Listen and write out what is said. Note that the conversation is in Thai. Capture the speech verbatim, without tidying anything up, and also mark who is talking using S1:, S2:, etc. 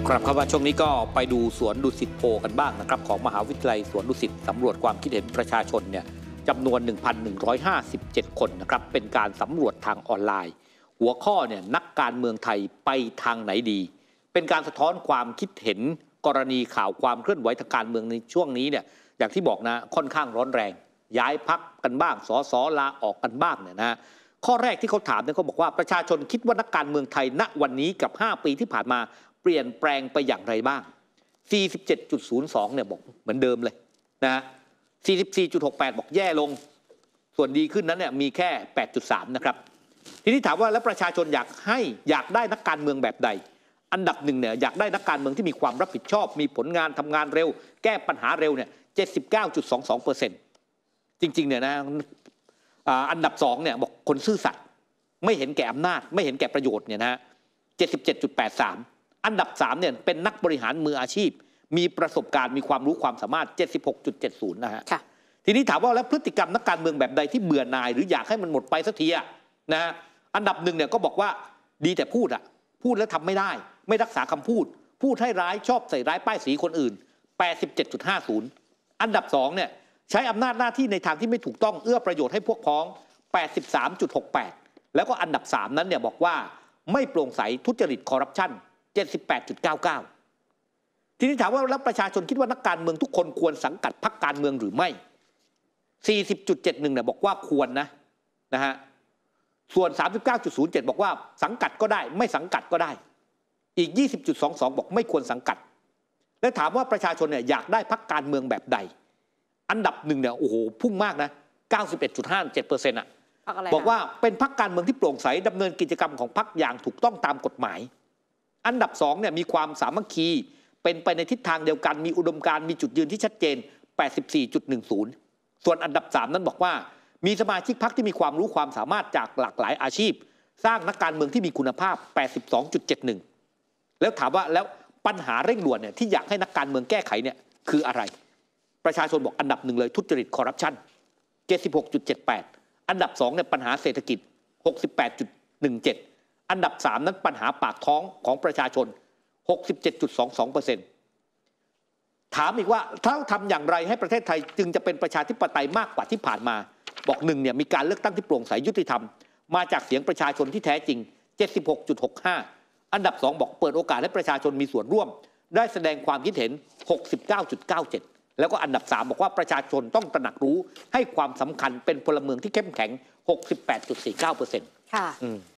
S1: กลับเข้ามาช่วงนี้ก็ไปดูสวนดุสิตโพกันบ้างนะครับของมหาวิทยาลัยสวนดุสิตสำรวจความคิดเห็นประชาชนเนี่ยจำนวน หนึ่งพันหนึ่งร้อยห้าสิบเจ็ด คนนะครับเป็นการสำรวจทางออนไลน์หัวข้อเนี่ยนักการเมืองไทยไปทางไหนดีเป็นการสะท้อนความคิดเห็นกรณีข่าวความเคลื่อนไหวทางการเมืองในช่วงนี้เนี่ยอย่างที่บอกนะค่อนข้างร้อนแรงย้ายพรรคกันบ้างสสลาออกกันบ้างเนี่ยนะข้อแรกที่เขาถามเนี่ยเขาบอกว่าประชาชนคิดว่านักการเมืองไทยณวันนี้กับห้าปีที่ผ่านมาเปลี่ยนแปลงไปอย่างไรบ้าง สี่สิบเจ็ดจุดศูนย์สอง เนี่ยบอกเหมือนเดิมเลยนะ สี่สิบสี่จุดหกแปด บอกแย่ลงส่วนดีขึ้นนั้นเนี่ยมีแค่ แปดจุดสาม นะครับทีนี้ถามว่าแล้วประชาชนอยากให้อยากได้นักการเมืองแบบใดอันดับหนึ่งเนี่ยอยากได้นักการเมืองที่มีความรับผิดชอบมีผลงานทำงานเร็วแก้ปัญหาเร็วเนี่ย เจ็ดสิบเก้าจุดสองสองเปอร์เซ็นต์ จริงๆเนี่ยนะอันดับสองเนี่ยบอกคนซื่อสัตย์ไม่เห็นแก่อำนาจไม่เห็นแก่ประโยชน์เนี่ยนะ เจ็ดสิบเจ็ดจุดแปดสาม อันดับสามเนี่ยเป็นนักบริหารมืออาชีพมีประสบการณ์มีความรู้ความสามารถ เจ็ดสิบหกจุดเจ็ดศูนย์ นะฮะทีนี้ถามว่าแล้วพฤติกรรมนักการเมืองแบบใดที่เบื่อหน่ายหรืออยากให้มันหมดไปสักทีนะอันดับหนึ่งเนี่ยก็บอกว่าดีแต่พูดอะพูดแล้วทำไม่ได้ไม่รักษาคำพูดพูดให้ร้ายชอบใส่ร้ายป้ายสีคนอื่น แปดสิบเจ็ดจุดห้าศูนย์ อันดับสองเนี่ยใช้อำนาจหน้าที่ในทางที่ไม่ถูกต้องเอื้อประโยชน์ให้พวกพ้อง แปดสิบสามจุดหกแปด แล้วก็อันดับสามนั้นเนี่ยบอกว่าไม่โปร่งใสทุจริตคอร์รัปชัน เจ็ดสิบแปดจุดเก้าเก้า ทีนี้ถามว่าแล้วประชาชนคิดว่านักการเมืองทุกคนควรสังกัดพรรคการเมืองหรือไม่ สี่สิบจุดเจ็ดหนึ่ง เนี่ยบอกว่าควรนะนะฮะส่วน สามสิบเก้าจุดศูนย์เจ็ด บอกว่าสังกัดก็ได้ไม่สังกัดก็ได้อีก ยี่สิบจุดสองสอง บอกไม่ควรสังกัดและถามว่าประชาชนเนี่ยอยากได้พรรคการเมืองแบบใดอันดับหนึ่งเนี่ยโอ้โหพุ่งมากนะ เก้าสิบเอ็ดจุดห้าเจ็ดเปอร์เซ็นต์ อ่ะบอกว่าเป็นพรรคการเมืองที่โปร่งใสดำเนินกิจกรรมของพรรคอย่างถูกต้องตามกฎหมายอันดับสองเนี่ยมีความสามัคคีเป็นไปในทิศทางเดียวกันมีอุดมการณ์มีจุดยืนที่ชัดเจน แปดสิบสี่จุดหนึ่งศูนย์ ส่วนอันดับสามนั้นบอกว่ามีสมาชิกพรรคที่มีความรู้ความสามารถจากหลากหลายอาชีพสร้างนักการเมืองที่มีคุณภาพ แปดสิบสองจุดเจ็ดหนึ่ง แล้วถามว่าแล้วปัญหาเร่งด่วนเนี่ยที่อยากให้นักการเมืองแก้ไขเนี่ยคืออะไรประชาชนบอกอันดับหนึ่งเลยทุจริตคอร์รัปชัน เจ็ดสิบหกจุดเจ็ดแปด อันดับสองเนี่ยปัญหาเศรษฐกิจ หกสิบแปดจุดหนึ่งเจ็ด อันดับสามนั้นปัญหาปากท้องของประชาชน หกสิบเจ็ดจุดสองสองเปอร์เซ็นต์ ถามอีกว่าถ้าทำอย่างไรให้ประเทศไทยจึงจะเป็นประชาธิปไตยมากกว่าที่ผ่านมาบอกหนึ่งเนี่ยมีการเลือกตั้งที่โปร่งใสยุติธรรมมาจากเสียงประชาชนที่แท้จริง เจ็ดสิบหกจุดหกห้า อันดับสองบอกเปิดโอกาสให้ประชาชนมีส่วนร่วมได้แสดงความคิดเห็น หกสิบเก้าจุดเก้าเจ็ด แล้วก็อันดับสามบอกว่าประชาชนต้องตระหนักรู้ให้ความสำคัญเป็นพลเมืองที่เข้มแข็ง หกสิบแปดจุดสี่เก้าเปอร์เซ็นต์
S2: ค่ะ